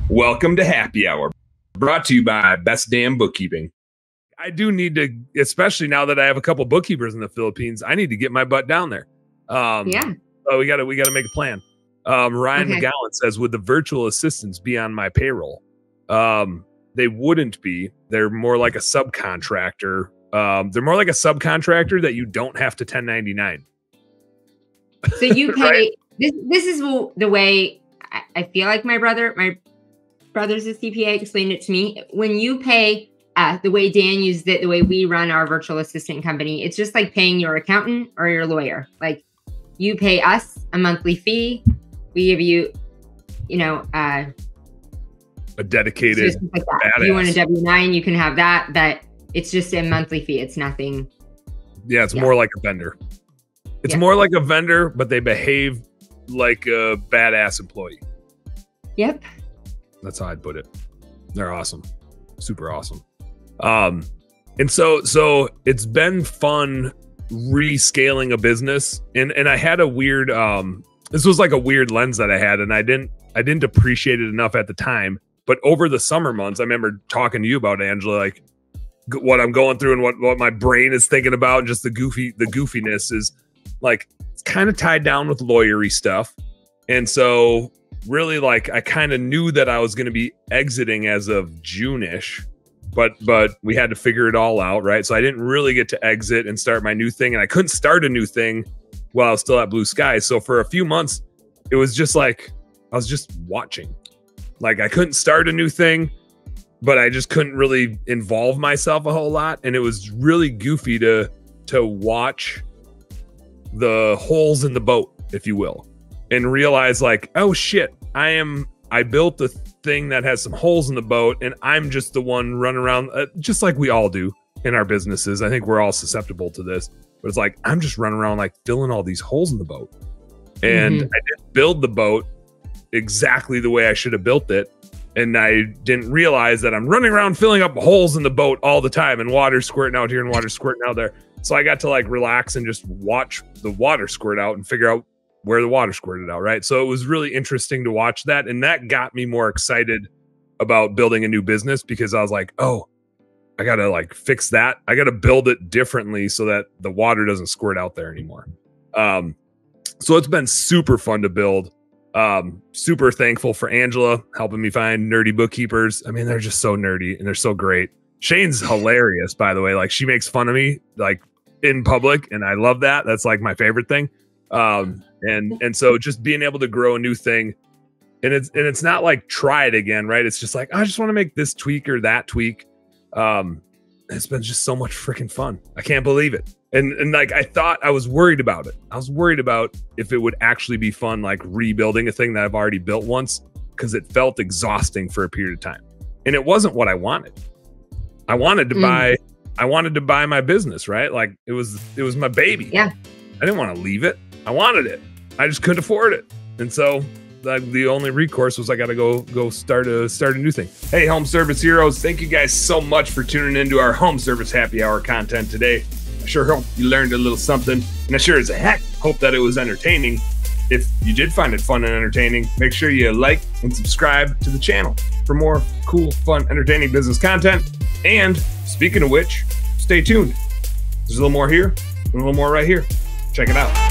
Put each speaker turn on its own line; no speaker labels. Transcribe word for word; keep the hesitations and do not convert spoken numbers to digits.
Welcome to Happy Hour, brought to you by Best Damn Bookkeeping. I do need to, especially now that I have a couple bookkeepers in the Philippines, I need to get my butt down there. Um,
yeah.
So we got to we got to make a plan. Um, Ryan
Okay.
McGowan says, would the virtual assistants be on my payroll? Um, they wouldn't be. They're more like a subcontractor. Um, they're more like a subcontractor that you don't have to ten ninety-nine.
So you pay,
Right?
this This is the way I, I feel like my brother, my brother's a C P A, explained it to me. When you pay, uh, the way Dan used it, the way we run our virtual assistant company, it's just like paying your accountant or your lawyer. Like you pay us a monthly fee. We give you, you know, uh,
A dedicated
like that. If you want a W nine, you can have that, but it's just a monthly fee. It's nothing.
Yeah, it's
Yeah.
more like a vendor. It's
Yeah.
more like a vendor, but they behave like a badass employee.
Yep.
That's how I'd put it. They're awesome. Super awesome. Um, and so so it's been fun rescaling a business. And and I had a weird um this was like a weird lens that I had, and I didn't I didn't appreciate it enough at the time. But over the summer months, I remember talking to you about, Angela, like g- what I'm going through and what, what my brain is thinking about, just the goofy the goofiness is like it's kind of tied down with lawyery stuff. And so really, like, I kind of knew that I was going to be exiting as of June-ish, but but we had to figure it all out, right? So I didn't really get to exit and start my new thing, and I couldn't start a new thing while I was still at Blue Sky. So for a few months, it was just like I was just watching. Like I couldn't start a new thing, but I just couldn't really involve myself a whole lot, and it was really goofy to to watch the holes in the boat, if you will, and realize like, oh shit, I am, I built the thing that has some holes in the boat, and I'm just the one running around, uh, just like we all do in our businesses. I think we're all susceptible to this, but it's like, I'm just running around like filling all these holes in the boat. And
Mhm.
I didn't build the boat exactly the way I should have built it. And I didn't realize that I'm running around filling up holes in the boat all the time, and water squirting out here and water squirting out there. So I got to like relax and just watch the water squirt out and figure out where the water squirted out, right? So it was really interesting to watch that. And that got me more excited about building a new business, because I was like, oh, I got to like fix that. I got to build it differently so that the water doesn't squirt out there anymore. Um, so it's been super fun to build. Um, super thankful for Angela helping me find nerdy bookkeepers. I mean, they're just so nerdy and they're so great. Shane's hilarious, by the way. Like, she makes fun of me like in public, and I love that. That's like my favorite thing. Um, and and so just being able to grow a new thing, and it's and it's not like try it again, right? It's just like, I just want to make this tweak or that tweak. Um, it's been just so much freaking fun. I can't believe it. And and like I thought, I was worried about it. I was worried about if it would actually be fun, like rebuilding a thing that I've already built once, because it felt exhausting for a period of time, and it wasn't what I wanted. I wanted to
Mm.
buy. I wanted to buy my business, right? Like it was it was my baby.
Yeah.
I didn't want to leave it. I wanted it. I just couldn't afford it, and so the, the only recourse was I got to go go start a start a new thing. Hey, home service heroes! Thank you guys so much for tuning into our home service happy hour content today. I sure hope you learned a little something, and I sure as heck hope that it was entertaining. If you did find it fun and entertaining, make sure you like and subscribe to the channel for more cool, fun, entertaining business content. And speaking of which, stay tuned. There's a little more here and a little more right here. Check it out.